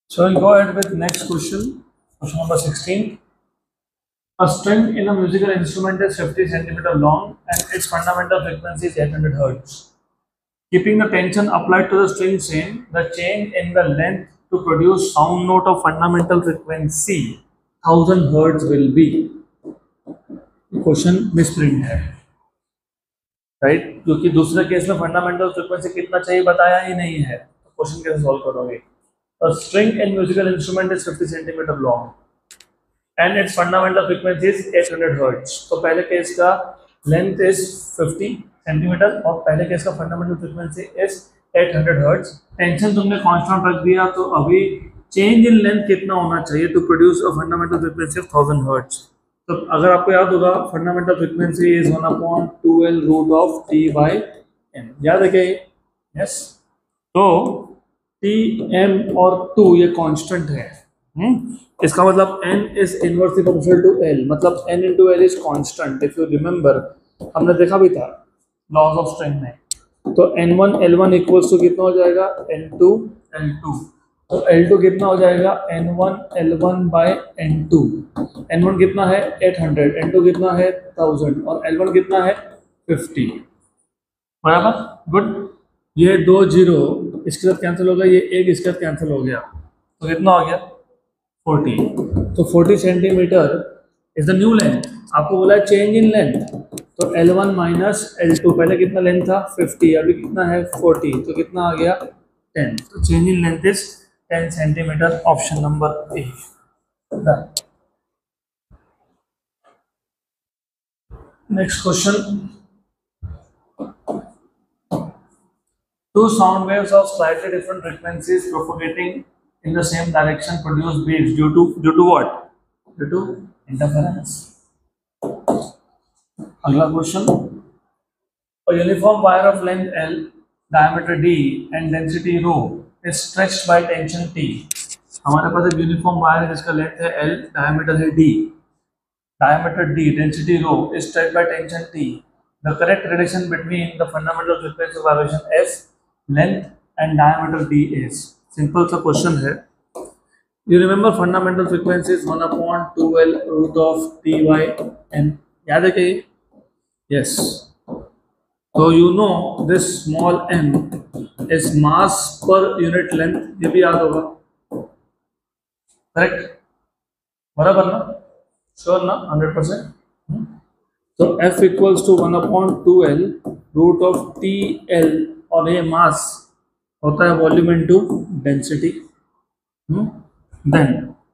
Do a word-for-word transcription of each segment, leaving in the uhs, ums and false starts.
So we'll go ahead with next question. Question number sixteen. A string in a musical instrument is fifty centimeter long and its fundamental frequency is eight hundred hertz. Keeping the tension applied to the string same, the change in the length to produce sound note of fundamental frequency one thousand hertz will be. Question misprint है, right right? क्योंकि दूसरे case में fundamental frequency कितना चाहिए बताया ही नहीं है, तो क्वेश्चन कैसे सॉल्व करोगे? A string in musical instrument is fifty centimeter long and its fundamental frequency is eight hundred hertz. तो पहले केस का length is fifty centimeter और पहले केस का fundamental frequency is eight hundred hertz. Tension तुमने constant रख दिया, तो अभी चेंज इन लेंथ कितना होना चाहिए to produce a fundamental frequency of thousand hertz? तो अगर आपको याद होगा, fundamental frequency is one upon two L root of T by M, याद है क्या? यस, तो टी एम और टू ये कांस्टेंट है. हम्म इसका मतलब n is inversely proportional to l, मतलब n into l is constant. If you remember, हमने देखा भी था लॉज ऑफ स्ट्रिंग में. तो N one L one equals to कितना हो जाएगा? N two L two. तो एल टू कितना हो जाएगा? N one L one by N two. N one कितना है? Eight hundred. एन टू कितना है? one thousand. और एल वन कितना है? फिफ्टी. बराबर, गुड. ये दो जीरो इसके साथ कैंसिल हो गया, ये एक इसके साथ कैंसिल हो गया, तो कितना हो गया? फोर्टी. तो forty centimetre is the new length. आपको बोला है चेंज इन लेंथ, तो L one minus L two. पहले कितना लेंथ था? फिफ्टी, अभी कितना है? फोर्टी. तो कितना आ गया? टेन. तो change in length is ten centimetre. Option number A. Next question. Two sound waves of slightly different frequencies propagating in the same direction produce beats due to due to what? Due to interference. अगला question. A uniform wire of length L, diameter D and density rho is stretched by tension T. हमारे पास एक uniform wire है जिसका length है L, diameter है D. Diameter D, density rho is stretched by tension T. The correct relation between the fundamental frequency of vibration F, length and diameter D is. Simple सा question है. You remember fundamental frequency is one upon two L root of T by M. याद है क्या? Yes. So you know this small m is mass per unit length. ये भी याद होगा, correct? बराबर ना? श्योर ना? Hundred percent. तो F equals to one upon two L root of T L, और ये मास होता है volume into density. Then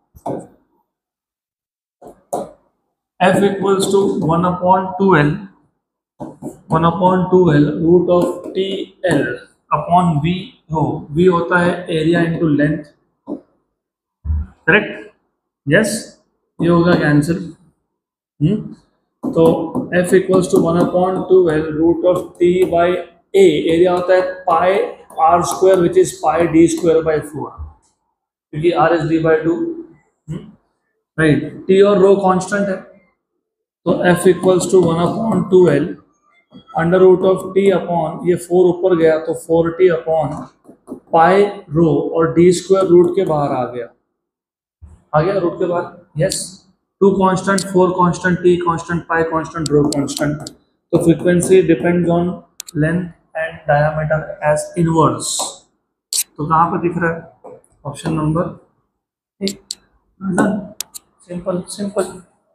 F equals to one upon two L one upon two L root of T L upon V rho. V होता है area into length, correct? Yes, ये होगा cancel. तो F equals to one upon two L root of T by A. Area होता है pi R square which is pi D square by four, क्योंकि R is D by two, right? T और rho constant है. तो F equals to one upon two L under root of T upon, ये four ऊपर गया तो four T upon pi rho, और D square root के बाहर आ गया. आ गया रूट के बाहर. Yes. Two constant, four constant, T constant, pi constant, rho constant. तो frequency depends on length and diameter as inverse. तो कहाँ पर दिख रहा है? ऑप्शन नंबर एक. Simple simple.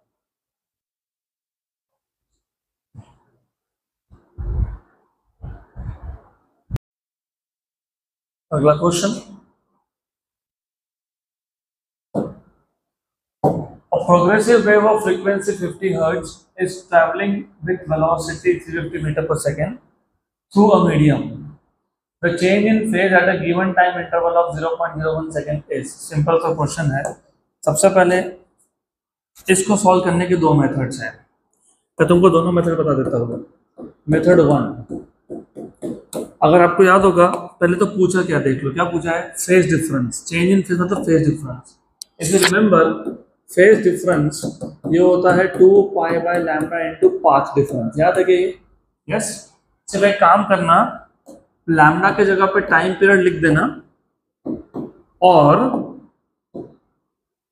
अगला question. A progressive wave of frequency fifty hertz is traveling with velocity three hundred fifty meter per second through a medium. The change in phase at a given time interval of zero point zero one second is. Simple सा question है. सबसे पहले इसको solve करने के दो methods हैं. मैं तुमको दोनों मेथड बता देता हूँ. मेथड वन, अगर आपको याद होगा, पहले तो पूछा क्या, देख लो क्या पूछा है? Phase difference. Change in phase मतलब phase difference. If you remember, phase difference ये होता है two pi by lambda into path difference. याद है कि? यस. चलो एक काम करना, लैम्डा के जगह पे टाइम पीरियड लिख देना और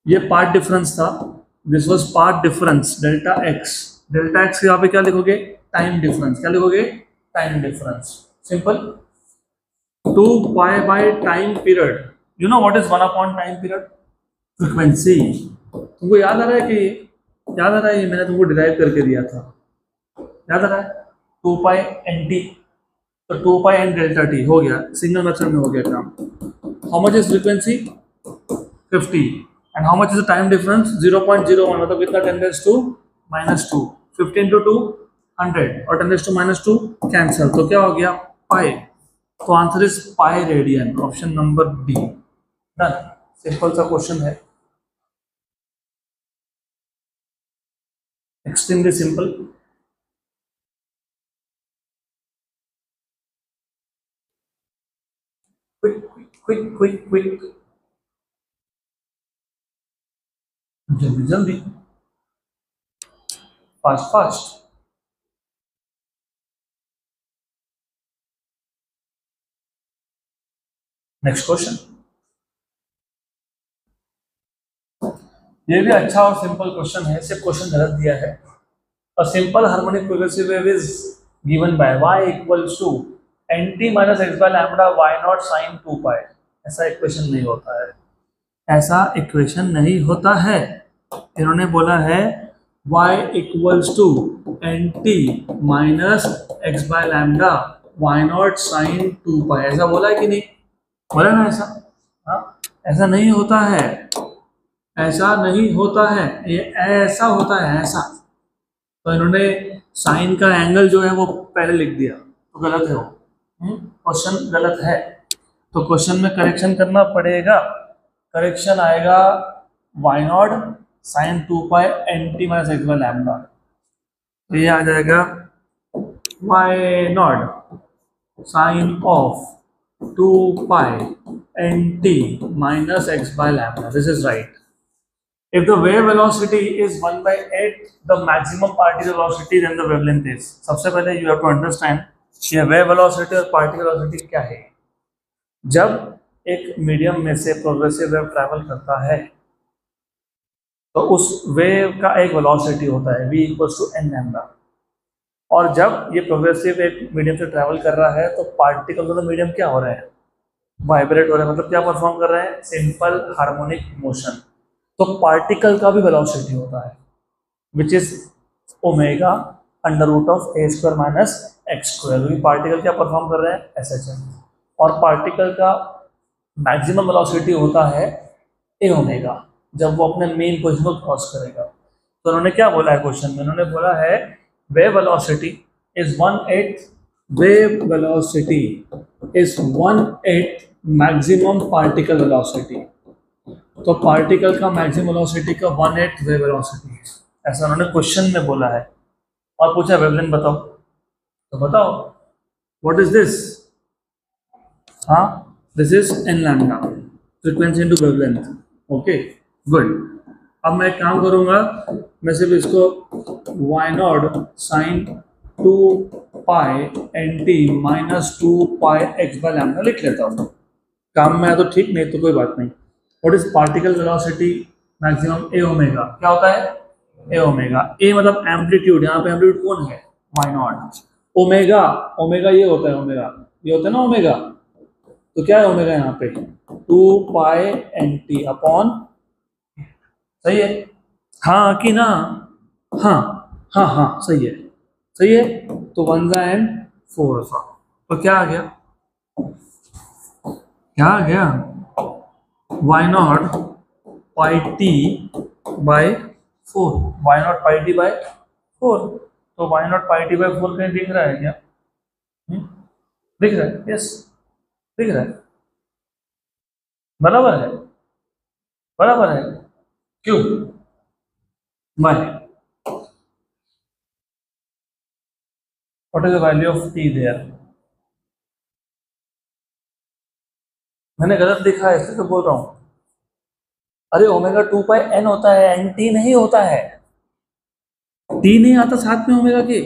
ये पार्ट डिफरेंस था, this was part difference delta X. Delta X यहाँ पे क्या लिखोगे, टाइम डिफरेंस। क्या लिखोगे, time difference. Simple. Two pi by time period, you know what is one upon time period, frequency. तुमको याद आ रहा है कि, याद आ रहा है, ये मैंने तुमको डिराइव करके दिया था, याद आ रहा है, टू पाई एन टी, तो two pi N delta T हो गया, सिंगल मेथड में हो गया काम। How much is frequency, fifty, and how much is the time difference, zero point zero one, मतलब कितना, ten raise to minus two, fifty into two hundred, और ten raise to minus two cancel, तो क्या हो गया, pi. तो answer is pi radian, option number B. Done, simple सा question है, extremely simple. Quick quick quick quick, जल्दी जल्दी, फास्ट फास्ट। नेक्स्ट क्वेश्चन, ये भी अच्छा और सिंपल क्वेश्चन है, सिर्फ क्वेश्चन गलत दिया है। A simple harmonic progressive wave is given by y equals to nt minus x by lambda y naught sin two pi. ऐसा इक्वेशन नहीं होता है, ऐसा इक्वेशन नहीं होता है। इन्होंने बोला है y equals to nt minus x by lambda y naught sin two pi, ऐसा बोला है कि नहीं, बोला ना ऐसा। हाँ, ऐसा नहीं होता है, ऐसा नहीं होता है, ये ऐसा होता है, ऐसा। तो इन्होंने साइन का एंगल जो है वो पहले लिख दिया, तो गलत है वो, क्वेश्चन गलत है। तो क्वेश्चन में करेक्शन करना पड़ेगा, करेक्शन आएगा Y naught sine two pi N T minus X by lambda, तो ये आ जाएगा Y naught sine of two pi N T minus X by lambda, this is right. If the wave velocity is one by eight, the maximum particle velocity, then the wavelength is. सबसे पहले you have to understand ये wave velocity और particle velocity क्या है। जब एक medium में से प्रोग्रेसिव वेव ट्रैवल करता है तो उस वेव का एक वेलोसिटी होता है v equals to N lambda, और जब ये प्रोग्रेसिव एक मीडियम से ट्रैवल कर रहा है तो पार्टिकल तो मीडियम क्या हो रहे हैं, वाइब्रेट हो रहे हैं, मतलब क्या परफॉर्म कर रहे हैं, सिंपल हार्मोनिक मोशन। तो पार्टिकल का भी वेलोसिटी होता है which is omega under root of A square minus X square, क्योंकि पार्टिकल क्या परफॉर्म कर रहे हैं, एस एच एम, और पार्टिकल का मैक्सिमम वेलोसिटी होता है ए ओमेगा जब वो अपने मेन पोजिशन को क्रॉस करेगा। तो उन्होंने क्या बोला है क्वेश्चन में, उन्होंने बोला है wave velocity is one eight, wave velocity is one eight maximum particle velocity. तो पार्टिकल का मैक्सिमम वेलोसिटी का वन एट वेव वेलोसिटी है, ऐसा उन्होंने क्वेश्चन में बोला है। और पूछा वेवलेंथ बताओ, तो बताओ व्हाट इज दिस, हाँ this is an lambda, frequency into wavelength. Okay good, अब मैं एक काम करूंगा, मैं सिर्फ इसको y naught sine two pi N T minus two pi x by lambda लिख लेता हूँ। काम में है तो ठीक, नहीं तो कोई बात नहीं। What is particle velocity maximum a omega, क्या होता है a omega, a मतलब एम्पलीट्यूड, यहाँ पे एम्पलीट्यूड कौन है, y नॉट, ओमेगा, ओमेगा ये होता है, ओमेगा ये होता है ना ओमेगा, तो क्या है ओमेगा यहाँ पे two pi N t upon, सही है, हाँ कि ना, हाँ हाँ हाँ सही है, सही है। तो वन जा एंड फोर सा, तो क्या आ गया, क्या आ गया, y naught pi t by four, y naught pi t by four. तो y naught pi t by four कहीं दिख रहा है क्या, हुँ? दिख रहा है, यस दिख रहा है, बराबर है, बराबर है, क्यों, by what is the value of t there, मैंने गलत लिखा है इसलिए तो बोल रहा हूँ। अरे ओमेगा टू पाई एन होता है, एन टी नहीं होता है, टी नहीं आता साथ में ओमेगा के,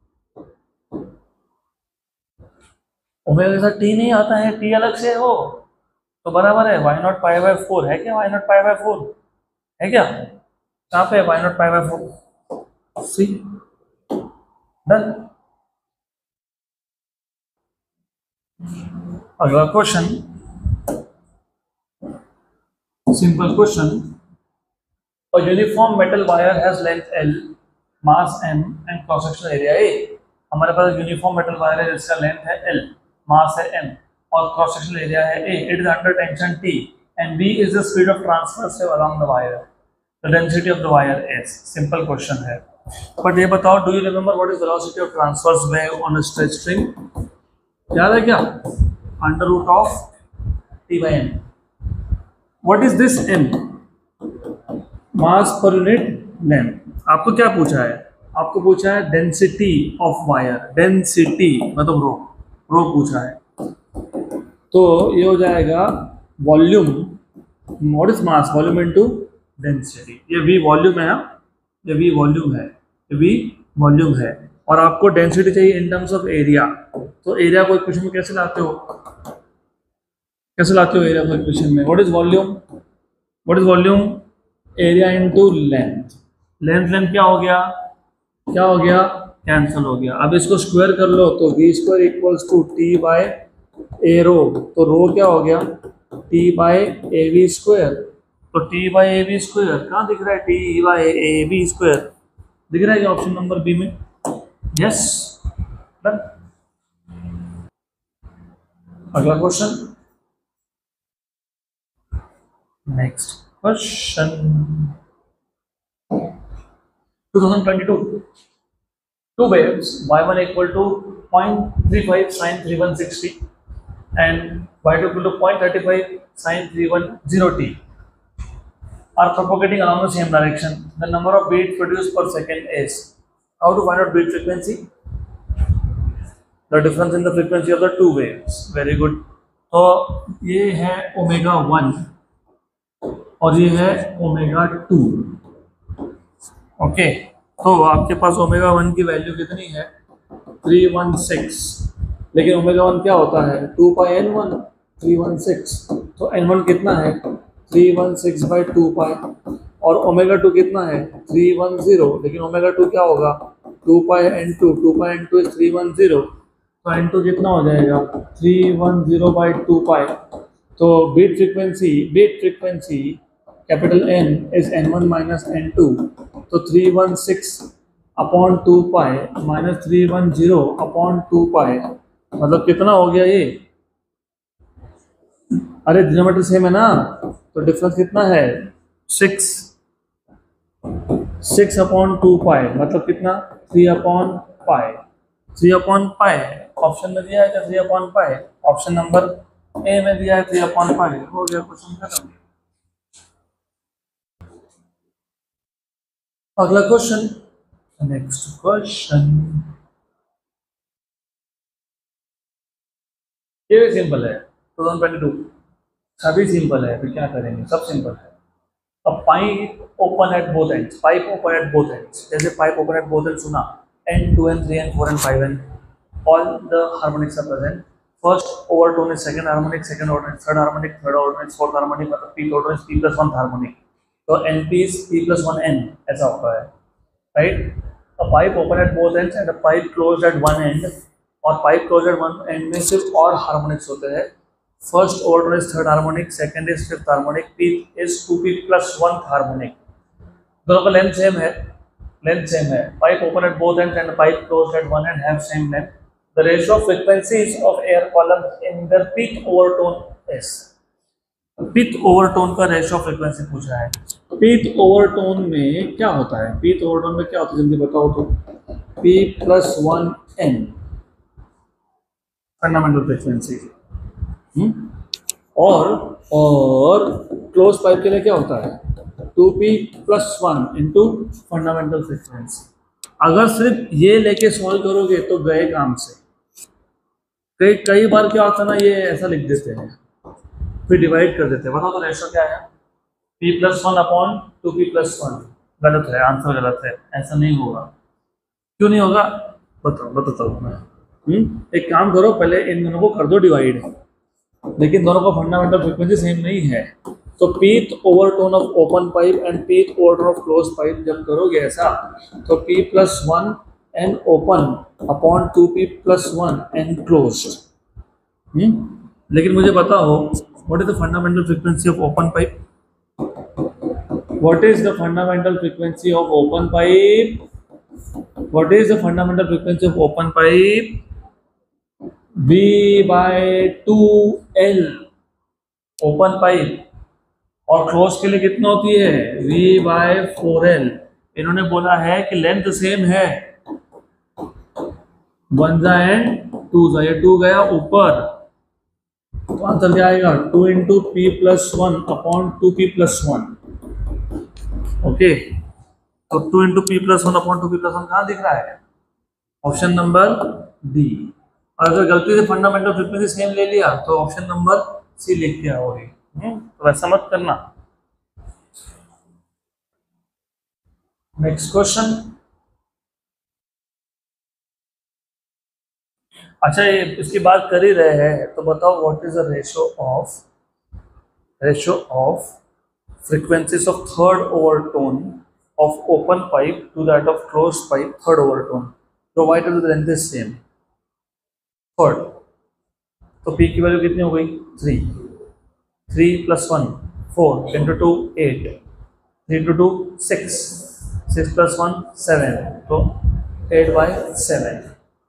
ओमेगा के साथ टी नहीं आता है, टी अलग से हो, तो बराबर है y naught pi by four है क्या, y naught pi by four है क्या? कहाँ पे? Y naught pi by four. See done. अगला question, simple question. A uniform metal wire has length L, mass M and cross sectional area A। हमारे पास uniform metal wire है जिसका length है L, मास है M और क्रॉस सेक्शनल एरिया है A। It is under tension T and V is the speed of transverse wave along the wire। The density of the wire is। Simple question है, but ये बताओ, do you remember what is velocity of transverse wave on a stretch string? याद है क्या? Under root of T by M। What is this M? Mass per unit length. आपको क्या पूछा है? आपको पूछा है डेंसिटी ऑफ वायर। डेंसिटी मतलब रो, रो पूछा है। तो ये हो जाएगा volume, what is mass? Volume into density. ये वी वॉल्यूम है, ये वी वॉल्यूम है, ये वी वॉल्यूम है। और आपको डेंसिटी चाहिए इन टर्म्स ऑफ एरिया। तो एरिया को इक्वेशन में कैसे लाते हो? कैसे लाते हो एरिया को इक्वेशन में? What is volume? What is volume? Area into length. Length length क्या हो गया? क्या हो गया? कैंसिल हो गया। अब इसको स्क्वायर कर लो तो V square equals to T by A rho. तो रो क्या हो गया? T by A V square. तो T by A V square कहाँ दिख रहा है? T by A V square दिख रहा है क्या ऑप्शन नंबर बी में? Yes, done. अगला question, next question. twenty twenty-two, two waves y one equal to zero point three five sine three one sixty and y two equal to zero point three five sine three one zero t are propagating along the same direction. The number of beats produced per second is। How to find out beat frequency? The difference in the frequency of the two waves। Very good। तो ये है omega one और ये है omega two. Okay, तो आपके पास omega one की वैल्यू कितनी है? Three one six. लेकिन ओमेगा वन क्या होता है? Two pi n one, three one six. तो एन वन कितना है? Three one six by two pi. और ओमेगा टू कितना है? Three one zero. लेकिन ओमेगा टू क्या होगा? Two pi n two. Two pi n two is three one zero. तो एन टू कितना हो जाएगा? Three one zero by two pi. तो beat frequency, beat frequency capital N is n one minus n two. तो three one six upon two pi minus three one zero upon two pi, मतलब कितना हो गया ये? अरे denominator same है ना, तो डिफरेंस कितना है? Six. Six upon two pi मतलब कितना? Three upon pi. Three upon pi option में दिया है क्या? Three upon pi option number A में दिया है थ्री अपॉन पाई। हो गया क्वेश्चन खत्म। अगला क्वेश्चन, नेक्स्ट क्वेश्चन। ये भी सिंपल है, ट्वेंटी ट्वेंटी टू। सभी सिंपल है, फिर क्या करेंगे? सब सिंपल है। अब pipe open at both ends. Pipe open at both ends, जैसे pipe open at both ends सुना, n two n three n four n five n, all the harmonics are present. First overtone is second harmonic, second overtone third harmonic, third overtone is fourth harmonic, मतलब p overtone is p plus one harmonic. तो n p is p plus one n, ऐसा होता है, right? A pipe open at both ends and a pipe closed at one end, और pipe closed at one end में सिर्फ और harmonics होते हैं। First overtone is third harmonic, second is fifth harmonic, fifth is two p plus one harmonic. दोनों का length same है, length same है। Pipe open at both ends and pipe closed at one end have same length. The ratio of frequencies of air columns in their peak overtone is। Pth overtone का ratio of frequency पूछा है। Pith overtone में क्या होता है? Pith overtone में क्या होता है जल्दी बताओ तो? P plus one n fundamental frequency. और और क्लोज पाइप के लिए क्या होता है? Two p plus one into fundamental frequency. अगर सिर्फ ये लेके सॉल्व करोगे तो गए काम से। कई कई बार क्या होता है ना, ये ऐसा लिख देते हैं फिर डिवाइड कर देते हैं। बताओ तो रेशियो क्या है? p plus one upon two p plus one. गलत है, आंसर गलत है, ऐसा नहीं होगा। क्यों नहीं होगा बताओ, बताता हूँ मैं। हम्म एक काम करो, पहले इन दोनों को कर दो डिवाइड, लेकिन दोनों का फंडामेंटल फ्रीक्वेंसी सेम नहीं है। तो pth overtone of open pipe and pth overtone of close pipe जब करोगे ऐसा, तो p plus one n open upon two p plus one n closed. लेकिन मुझे बताओ what is the fundamental frequency of open pipe? What is the fundamental frequency of open pipe? What is the fundamental frequency of open pipe? V by two L open pipe, और close के लिए कितना होती है? V by four l. इन्होंने बोला है कि लेंथ सेम है, वन जा एंड टू जा, ये टू गया ऊपर, तो आंसर क्या आएगा? Two into p plus one upon two p plus one. Okay, तो two into p plus one upon two p plus one कहाँ दिख रहा है? Option number D. और अगर गलती से फंडामेंटल फ्रीक्वेंसी सेम ले लिया तो ऑप्शन नंबर सी लिख के आओगे, तो वैसा मत करना। Next question. अच्छा, ये इसकी बात कर ही रहे हैं तो बताओ what is the ratio of ratio of frequencies of third overtone of open pipe to that of close pipe third overtone provided the length is same. Third, तो पी की वैल्यू कितनी हो गई? Three. Three plus one four, into two eight, three into two six, six plus one seven, तो eight by seven.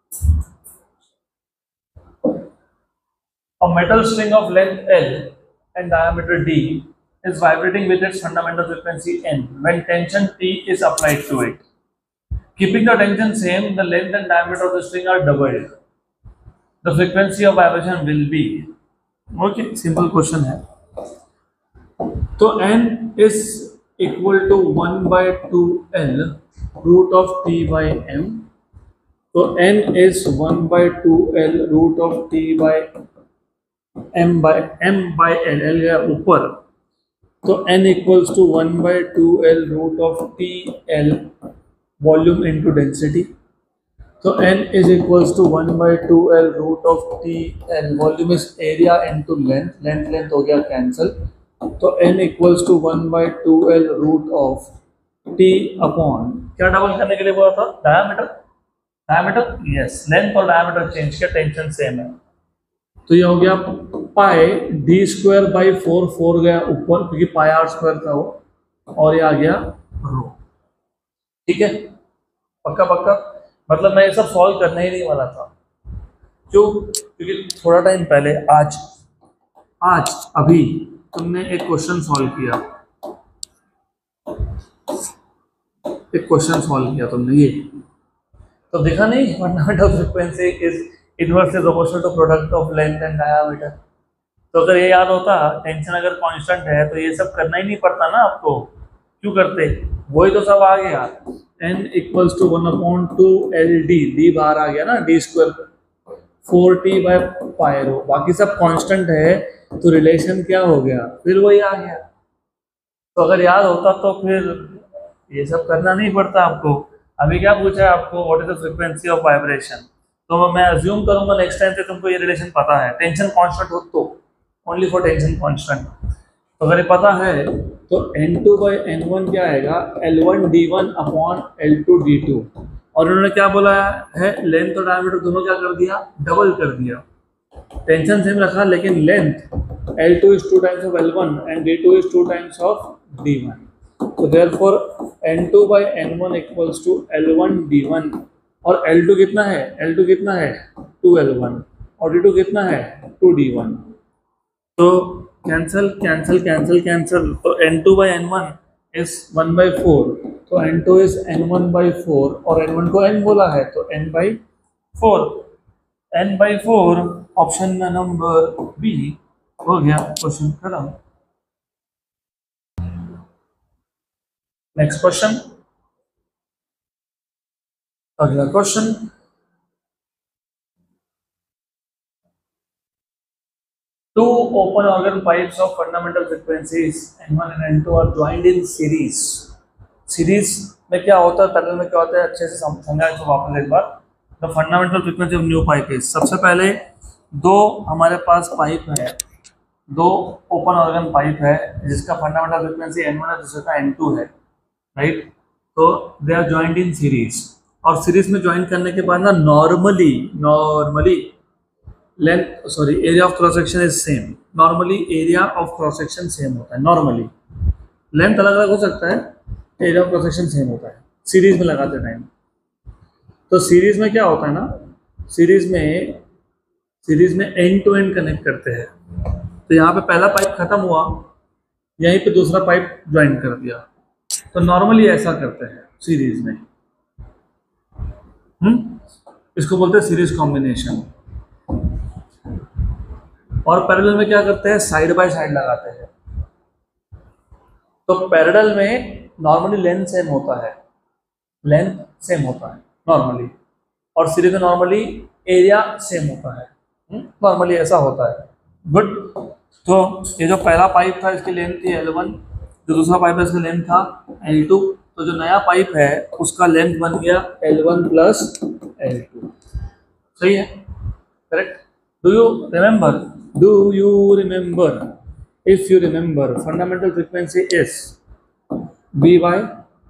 A metal string of length L and diameter D is vibrating with its fundamental frequency N when tension T is applied to it. Keeping the tension same, the length and diameter of the string are doubled. The frequency of vibration will be. Okay, simple question है। तो N is equal to one by two L root of T by M. तो N is one by two L root of T by m by m by l, l गया ऊपर, तो n equals to one by two L root of T l volume into density. तो n is equals to one by two L root of T l, volume is area into length, length length हो गया cancel, तो n equals to one by two L root of T upon, क्या double करने के लिए बोला था? Diameter. Diameter, yes, length और डायमीटर चेंज किया, टेंशन सेम है, तो ये हो गया pi D square by four, four गया ऊपर क्योंकि पाई आर स्क्वायर था वो, और ये आ गया रो। ठीक है, पक्का पक्का। मतलब मैं ये सब सॉल्व करने ही नहीं वाला था, क्यों? क्योंकि थोड़ा टाइम पहले आज आज अभी तुमने एक क्वेश्चन सॉल्व किया, एक क्वेश्चन सॉल्व किया तुमने, ये तो देखा नहीं? Fundamental frequency is inversely proportional to product of length and diameter. तो अगर ये याद होता, टेंशन अगर कांस्टेंट है तो ये सब करना ही नहीं पड़ता ना आपको, क्यों करते? वही तो सब आ गया, n equals to one upon two l d, d बाहर आ गया ना, d square four T by pi rho, बाकी सब कांस्टेंट है, तो रिलेशन क्या हो गया? फिर वही आ गया। तो अगर याद होता तो फिर ये सब करना नहीं पड़ता आपको। अभी क्या पूछा है आपको? What is the frequency of vibration? तो मैं अज्यूम करूंगा नेक्स्ट टाइम से तुमको ये रिलेशन पता है, टेंशन कांस्टेंट हो तो, ओनली फॉर टेंशन कांस्टेंट। तो अगर ये पता है तो N two by N one क्या आएगा? L one d one upon l two d two, और उन्होंने क्या बोला है? लेंथ और डायमीटर दोनों क्या कर दिया? डबल कर दिया। टेंशन सेम रखा लेकिन length l two is two times of l one and d two is two times of d one. तो therefore n two by N one equals to L one d one, और l two कितना है? L two कितना है? Two L one, और d two कितना है? Two d one. तो कैंसल कैंसल कैंसल कैंसल, तो N two by N one is one by four, तो N two is n one by four, और एन वन को n बोला है तो n by four, n by four, option number B हो गया question खत्म। नेक्स्ट क्वेश्चन, अगला question, two open organ pipes of fundamental frequencies N one and N two are joined in series. Series में क्या होता है, पैरेलल में क्या होता है, अच्छे से समझाएं तो वापस एक बार। The fundamental frequency of new pipe is, सबसे पहले दो हमारे पास पाइप है, दो ओपन ऑर्गन पाइप है जिसका फंडामेंटल फ्रीक्वेंसी एन वन है, दूसरे का एन टू है, राइट। तो they are joint in series, और सीरीज में ज्वाइन करने के बाद ना normally normally length sorry area of cross section is same. Normally area of cross section same होता है, नॉर्मली लेंथ अलग अलग हो सकता है, area of cross section same होता है सीरीज में लगाते टाइम। तो सीरीज में क्या होता है ना, सीरीज में सीरीज में एंड टू एंड कनेक्ट करते हैं। तो यहाँ पे पहला पाइप खत्म हुआ, यहीं पे दूसरा पाइप ज्वाइन कर दिया। तो नॉर्मली ऐसा करते हैं सीरीज में, हम्म इसको बोलते हैं सीरीज कॉम्बिनेशन। और पैरेलल में क्या करते हैं, साइड बाय साइड लगाते हैं। तो पैरेलल में नॉर्मली लेंथ सेम होता है, लेंथ सेम होता है नॉर्मली, और सीरीज में नॉर्मली एरिया सेम होता है, नॉर्मली ऐसा होता है। गुड। तो ये जो पहला पाइप था इसकी लेंथ थी एल वन, जो दूसरा पाइप है इसका लेंथ था एल टू। तो जो नया पाइप है उसका लेंथ बन गया L one plus L two. सही है, correct. Do you remember do you remember if you remember fundamental frequency is V by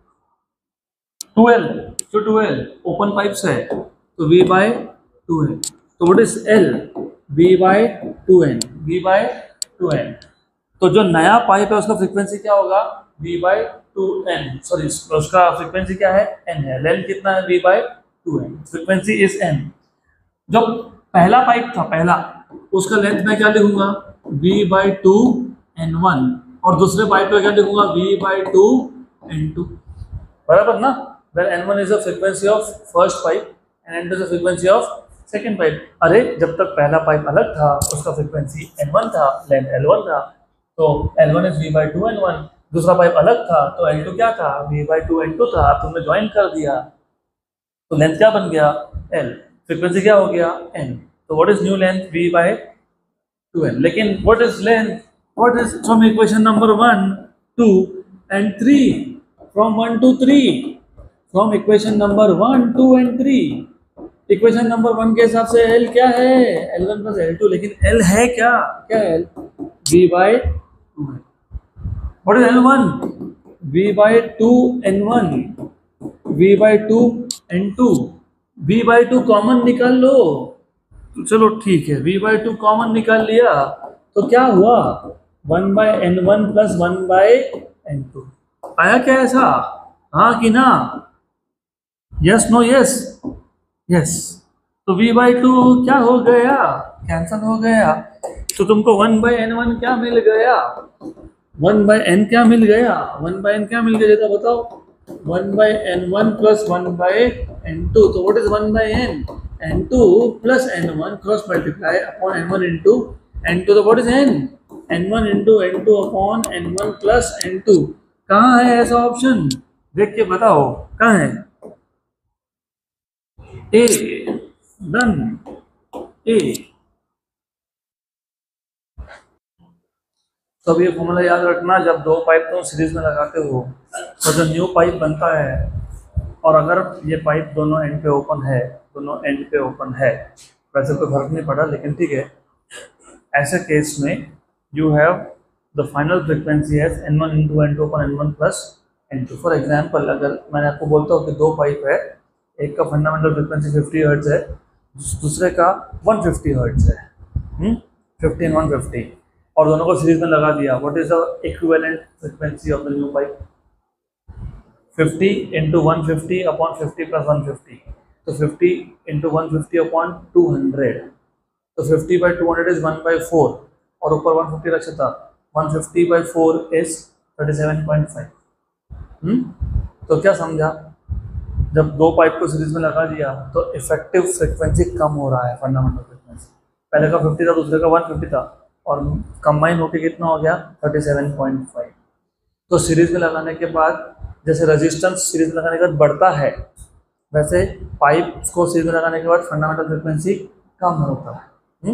two L. तो टू एल ओपन पाइप्स है तो v बाय टू एन। तो what is l, v by two N, v by two N. तो जो नया pipe है उसका frequency क्या होगा, v by two N, sorry उसका फ्रीक्वेंसी क्या है, n है। लेंथ कितना है, v by two N, frequency is n। जो पहला पाइप था पहला, उसका लेंथ मैं क्या लिखूंगा, v by two N one, और दूसरे पाइप में क्या लिखूंगा, v by two N two, बराबर ना। Then N one is the frequency of first pipe and N two is the frequency of second pipe। अरे जब तक पहला पाइप अलग था उसका फ्रीक्वेंसी एन वन था, लेंथ एल वन था, तो L one is v by two N one. दूसरा पाइप अलग था तो एल टू क्या था, v by two N two था। अब तुमने ज्वाइन कर दिया तो लेंथ क्या बन गया, l, फ्रीक्वेंसी क्या हो गया, n। तो what is new length, v by two N. लेकिन what is length, what is from equation number one, two and three, from one two three, from equation number one, two and three. Equation number one के हिसाब से L क्या है, L one plus L two, लेकिन L है क्या, क्या है L, V by two. What is L one, V by two N one, V by two N two. V by two common निकाल लो, तो चलो ठीक है, V बाय टू कॉमन निकाल लिया तो क्या हुआ, one by N one plus one by N two. आया क्या ऐसा, हाँ कि ना, यस नो यस यस। तो v बाई टू क्या हो गया, कैंसल हो गया। तो तुमको वन बाई एन वन क्या मिल गया, वन बाई एन क्या मिल गया, वन बाई एन क्या मिल गया, तो बताओ, one by N one plus one by N two. तो what is one by N, N two plus N one cross multiply upon N one into N two. तो what is N, N one into N two upon N one plus N two. कहाँ है ऐसा option, देख के बताओ कहाँ है। A, done, A. तो अब ये फॉर्मूला याद रखना, जब दो पाइप तुम सीरीज में लगाते हो तो जो न्यू पाइप बनता है, और अगर ये पाइप दोनों एंड पे ओपन है, दोनों एंड पे ओपन है, वैसे कोई फर्क नहीं पड़ा लेकिन ठीक है, ऐसे केस में you have the final frequency as N one into N two upon N one plus N two. For example, अगर मैंने आपको बोलता हूँ कि दो पाइप है, एक का फंडामेंटल फ्रीक्वेंसी फिफ्टी हर्ट्ज है, दूसरे का वन फिफ्टी हर्ट्ज है, फिफ्टी एंड वन फिफ्टी, और दोनों को सीरीज में लगा दिया। What is the equivalent frequency of the new pipe, fifty into one fifty upon fifty plus one fifty. तो fifty into one fifty upon two hundred, तो fifty by two hundred is one by four, और ऊपर one fifty रखा था, one fifty by four is thirty seven point five. तो क्या समझा, जब दो पाइप को सीरीज में लगा दिया तो इफेक्टिव फ्रीक्वेंसी कम हो रहा है, फंडामेंटल फ्रीक्वेंसी पहले का फिफ्टी था, दूसरे का वन फिफ्टी था, और कंबाइन होकर कितना हो गया, थर्टी सेवन पॉइंट फाइव। तो सीरीज में लगाने के बाद जैसे रेजिस्टेंस सीरीज में लगाने के बाद बढ़ता है, वैसे पाइप को सीरीज में लगाने के बाद फंडामेंटल फ्रीक्वेंसी कम होता है। हुँ?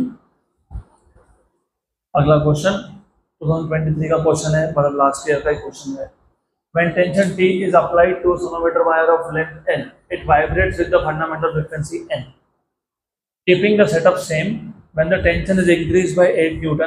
अगला question two thousand twenty three का क्वेश्चन है, मतलब लास्ट ईयर का ही क्वेश्चन है। When tension T is applied to a sonometer wire of length N, it vibrates with the fundamental frequency N, keeping the setup same. When the tension is increased by eight Newton,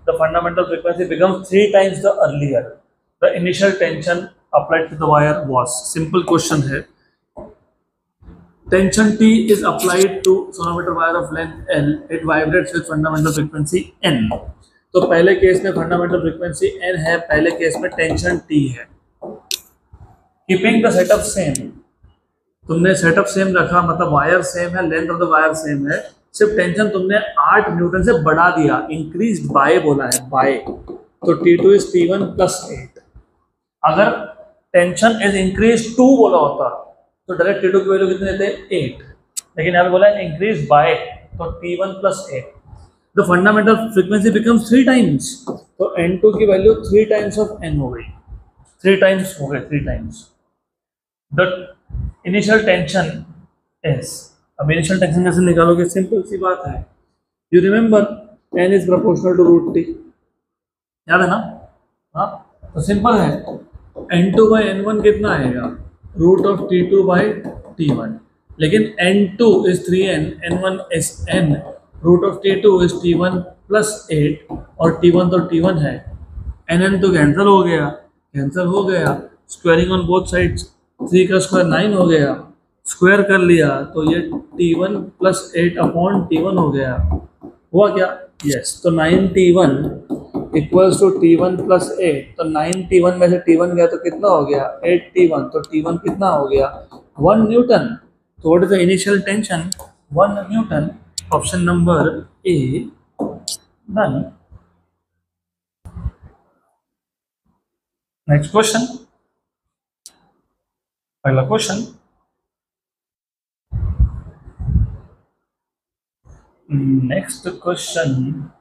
the fundamental frequency becomes three times the earlier the initial tension applied to the wire was. Simple question है. Tension T is applied to sonometer wire of length L. It vibrates with fundamental frequency N. तो पहले case में fundamental frequency N है, पहले case में tension T है. Keeping the setup same. तुमने setup same रखा, मतलब वायर सेम है, length of the wire same है, सिर्फ टेंशन तुमने आठ न्यूटन से बढ़ा दिया, इंक्रीज बाय बोला है, बाय. तो T two is T one plus eight. अगर टेंशन इज इंक्रीज टू बोला होता तो डायरेक्ट टी टू की वैल्यू कितनी देते? एट. लेकिन यहाँ पे बोला है इंक्रीज बाय, तो T one plus eight. The fundamental frequency becomes three times. तो एन टू की value three times of N हो गई, थ्री टाइम्स हो गए, three times. The initial tension is. अब इनिशियल टेंशन कैसे निकालोगे? सिंपल सी बात है. You remember N is proportional to root T, याद है ना? हाँ, तो सिंपल है. N two by N one कितना आएगा? Root of T two by T one. लेकिन N two is three N, N one is N, root of T two is T one plus eight, और T one तो T one है. N N तो cancel हो गया, cancel हो गया. Squaring on both sides, three का square nine हो गया, स्क्वायर कर लिया तो ये T one plus eight upon T one हो गया. हुआ क्या? यस. तो nine T one equals to T one plus eight. तो नाइन टी वन में से टी वन गया तो कितना हो गया? Eight T one. तो टी वन कितना हो गया? One newton. तो what is the initial tension? One newton. Option number A done. Next question. अगला question. Next question.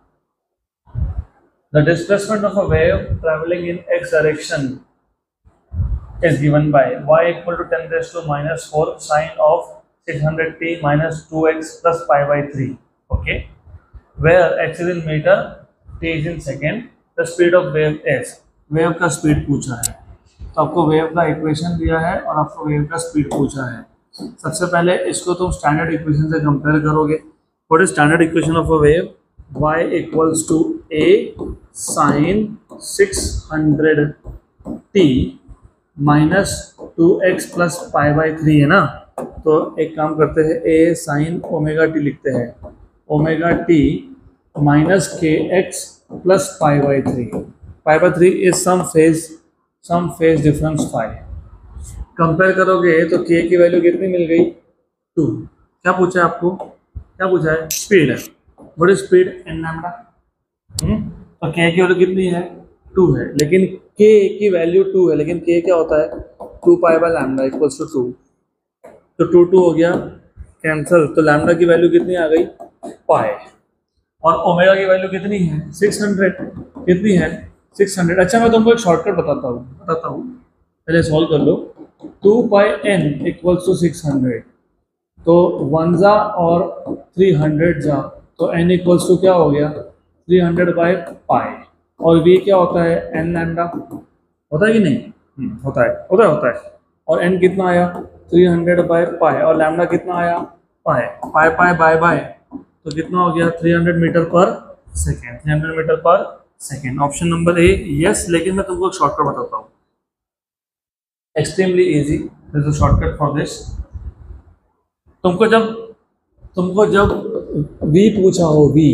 The displacement of a wave travelling in X direction is given by y equal to ten raised to minus four sine of six hundred t minus two x plus pi by three. Okay, where x is in meter, t is in second, the speed of wave is. Wave का speed पूछा है, तो आपको wave का equation दिया है और आपको वेव का स्पीड पूछा है. सबसे पहले इसको तुम स्टैंडर्ड इक्वेशन से कंपेयर करोगे. What is standard equation of a wave? y equals to a sine six hundred t minus two X plus pi by three है ना. तो एक काम करते हैं, a साइन ओमेगा टी लिखते हैं, omega T minus K X plus pi by three. Pi by three is some phase some phase difference five. Compare करोगे तो k की वैल्यू कितनी मिल गई? टू. क्या पूछा है आपको? क्या पूछा है? स्पीड है. What is speed? N lambda. तो k की वैल्यू कितनी है? टू है. लेकिन k की वैल्यू टू है, लेकिन k क्या होता है? Two pi by lambda equals to two. तो टू टू हो गया, कैंसिल. तो लैम्डा की वैल्यू कितनी आ गई? पाई. और ओमेगा की वैल्यू कितनी है? Six hundred. कितनी है? Six hundred. अच्छा, मैं तुमको एक शॉर्टकट बताता हूँ बताता हूँ पहले सॉल्व कर लो. Two pi N equals to six hundred. तो वन जा और थ्री हंड्रेड जा, तो एन इक्वल्स टू क्या हो गया? Three hundred by pi. और v क्या होता है? N lambda. होता है कि नहीं? hmm, होता है होता है होता है. और n कितना आया? Three hundred by pi. और लैम्डा कितना आया? पाई. पाई पाई बाय बाय, तो कितना हो गया? Three hundred metre per second. Three hundred metre per second. Option number A yes. लेकिन मैं तुमको एक शॉर्टकट बताता हूँ, extremely easy. This is shortcut for this. तुमको जब तुमको जब v पूछा हो, v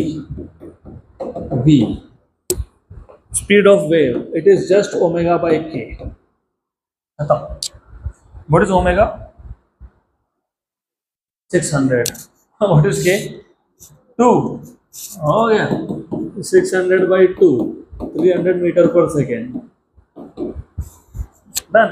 v speed of wave, it is just omega by k. खत्म. What is omega? six hundred. What is k? two. हो गया. six hundred by two, three hundred meter per second. Done.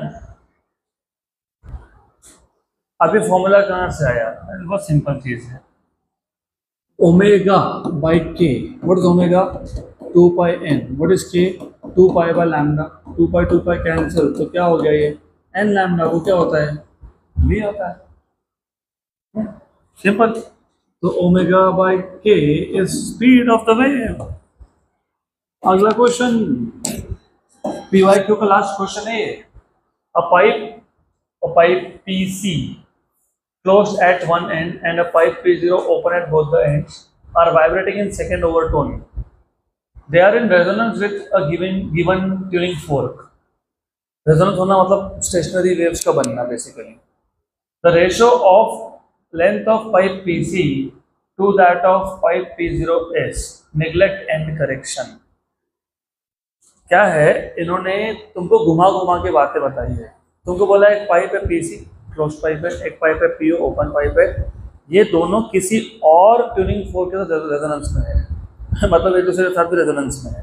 अभी formula कहाँ से आया? बहुत simple चीज है. Omega by K. What is omega? Two pi N. What is K? Two pi by lambda. Two pi two pi cancel, तो क्या हो गया? ये एन लैम्डा. वो क्या होता है? v होता है. सिंपल. तो omega by K is speed of the wave. अगला क्वेश्चन पीवाईक्यू का लास्ट क्वेश्चन है. A pipe a pipe PC closed at one end and a pipe P zero open at both the ends are vibrating in second overtone. They are in resonance with a given given tuning fork. Resonance होना मतलब stationary waves का बनना basically. The ratio of length of pipe P C to that of pipe P zero S, neglect end correction. क्या है, इन्होंने तुमको घुमा घुमा के बातें बताई है। तुमको बोला एक पाइप है P C, क्लोज पाइप है, एक पाइप है P O, ओपन पाइप है। ये दोनों किसी और ट्यूनिंग फोर्क के साथ रेजोनेंस में है मतलब एक दूसरे के साथ भी रेजोनेंस में है।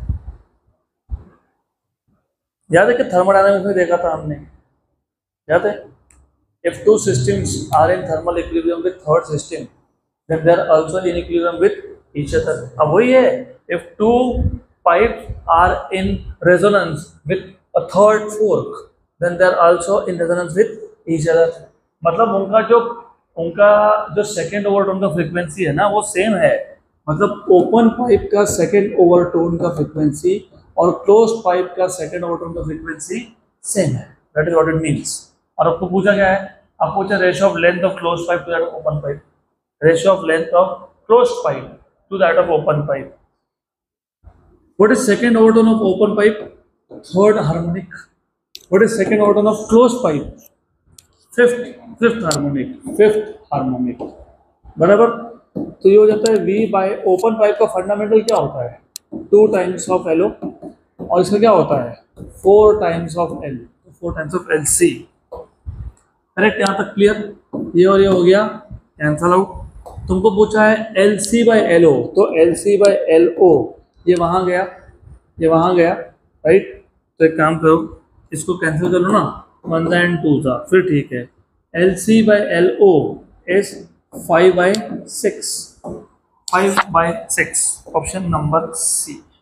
याद है कि थर्मोडायनामिक्स में देखा था हमने, याद है? If two systems are in thermal equilibrium with third system, then they are also in equilibrium with each other. अब वही है, if two pipes are in resonance with a third fork, then they are also in resonance with each other. मतलब उनका जो उनका जो second overtone का frequency है ना वो सेम है। मतलब ओपन पाइप का सेकेंड ओवरटोन का फ्रीक्वेंसी और क्लोज पाइप का सेकेंड ओवरटोन का फ्रीक्वेंसी सेम है। That is what it means. और आपको पूछा क्या है? आप पूछा ratio of length of close pipe to that of open pipe, ratio of length of close pipe to that of open pipe. What is second overtone of open pipe? Third harmonic. What is second overtone of close pipe? Fifth fifth harmonic fifth harmonic बराबर। तो ये हो जाता है V by open pipe का fundamental क्या होता है? Two times of L O, और इसका क्या होता है? Four times of L, four times of L C. Correct? यहाँ तक क्लियर? ये और ये हो गया कैंसल आउट। तुमको पूछा है L C by L O, तो L C by L O ये वहाँ गया, ये वहाँ गया, राइट? तो एक काम करो, इसको कैंसिल कर लो ना, वन एंड टू था, फिर ठीक है। L C by L O is five by six, five by six, option number C.